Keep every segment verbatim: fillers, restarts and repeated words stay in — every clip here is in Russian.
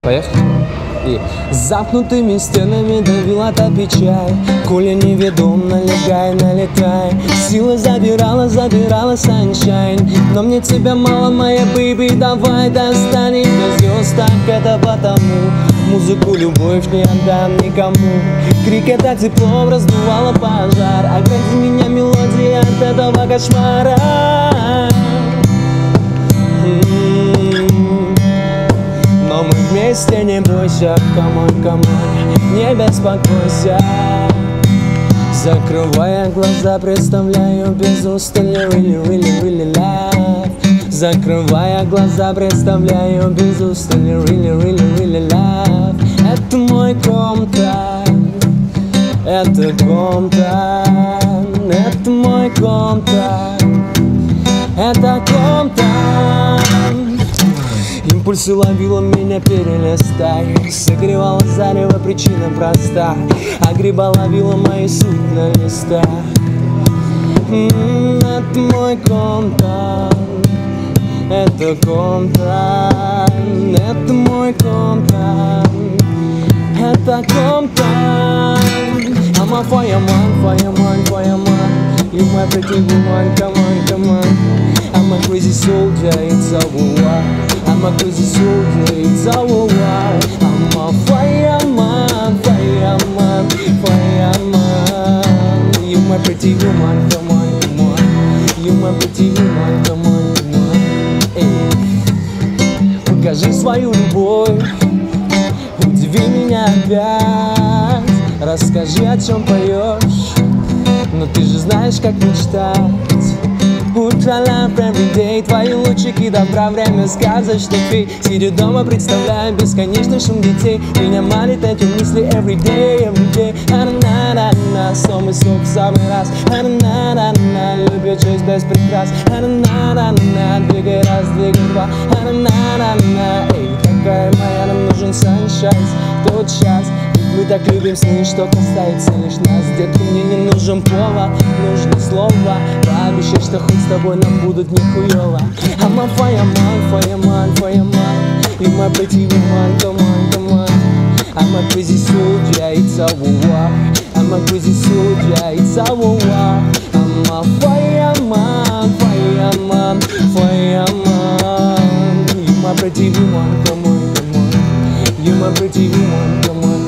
Поехали. И замкнутыми стенами давила та печаль. Коли неведом, налегай, налетай. Сила забирала, забирала sunshine. Но мне тебя мало, моя baby, давай достанем до звезд. Так это потому, музыку, любовь не отдам никому. Крик это тепло раздувало пожар. Огради меня мелодия от этого кошмара. Но мы вместе, не бойся, камон, камон, не беспокойся. Закрывая глаза, представляю без устали really, really, really love. Закрывая глаза, представляю без устали really, really, really love. Это мой Комптон, это Комптон, это мой Комптон, это Комптон. Импульсы ловила, меня перелистай. Согревала зарево, причина проста. Огреба ловила мои суть на листах. М-м, это мой Комптон, это Комптон, это мой Комптон, это Комптон. I'm a fireman, fireman, fireman. You my pretty woman, come on, come on. I'm a crazy soldier, it's a war. I'm a crazy soldier, it's a war. I'm a fireman, fireman, fireman. You my pretty woman, come on, come on. You my pretty woman, come on, come on. Эй. Покажи свою любовь, удиви меня опять. Расскажи, о чем поешь, но ты же знаешь, как мечтать. Утро lamp every day, твои лучики добра, время сказочных фей. Сидя дома, представляю бесконечный шум детей. Меня манит эти мысли every day, every day. А-на-на-на, самый сок в самый раз. А-на-на-на, любит жизнь без прикрас. А-на-на-на, двигай раз, двигай два. А-на-на-на, эй, такая моя, нам нужен sunshine тот час. Мы так любим сны, что касается лишь нас. Детка, мне не нужен повод, нужно слово. Пообещай, что хоть с тобой нам будут не хуёво. I'm a fireman, fireman, fireman. You my pretty woman, come on, come on. I'm a crazy soldier, it's a war. I'm a crazy soldier, it's a war. I'm a fireman, fireman, fireman. You my pretty woman, come on, come on. You my pretty woman, come on.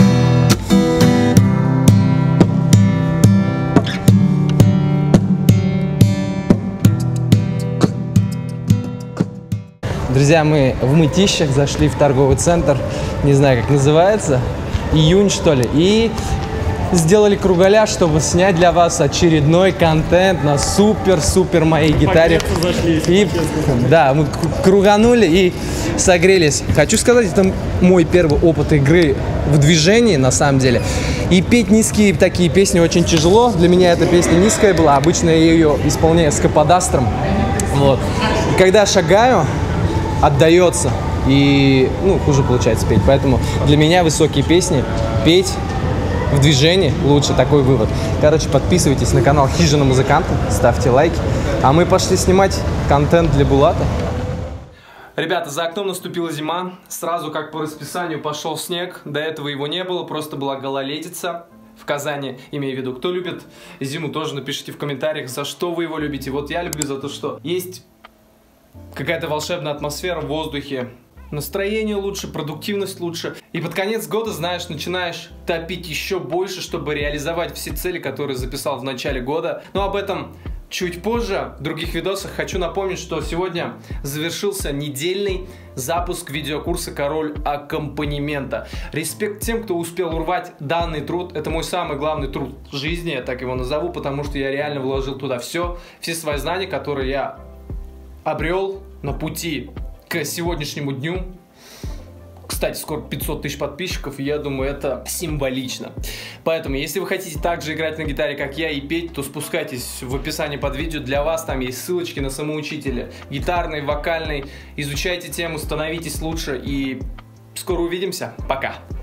Друзья, мы в Мытищах зашли в торговый центр, не знаю, как называется, Июнь, что ли, и сделали кругаля, чтобы снять для вас очередной контент на супер-супер моей гитаре. И, да, мы круганули и согрелись. Хочу сказать, это мой первый опыт игры в движении, на самом деле. И петь низкие такие песни очень тяжело. Для меня эта песня низкая была, обычно я ее исполняю с каподастром. Вот. И когда шагаю, отдается, и, ну, хуже получается петь. Поэтому для меня высокие песни петь в движении лучше, такой вывод. Короче, подписывайтесь на канал Хижина Музыканта, ставьте лайки, а мы пошли снимать контент для Булата. Ребята, за окном наступила зима, сразу как по расписанию пошел снег, до этого его не было, просто была гололедица. В Казани, имею в виду, кто любит зиму, тоже напишите в комментариях, за что вы его любите. Вот я люблю за то, что есть какая-то волшебная атмосфера в воздухе, настроение лучше, продуктивность лучше. И под конец года, знаешь, начинаешь топить еще больше, чтобы реализовать все цели, которые записал в начале года. Но об этом чуть позже, в других видосах. Хочу напомнить, что сегодня завершился недельный запуск видеокурса «Король аккомпанемента». Респект тем, кто успел урвать данный труд. Это мой самый главный труд в жизни, я так его назову, потому что я реально вложил туда все, все свои знания, которые я обрел на пути к сегодняшнему дню. Кстати, скоро пятьсот тысяч подписчиков, и я думаю, это символично. Поэтому, если вы хотите также играть на гитаре, как я, и петь, то спускайтесь в описании под видео. Для вас там есть ссылочки на самоучителя. Гитарный, вокальный. Изучайте тему, становитесь лучше, и скоро увидимся. Пока!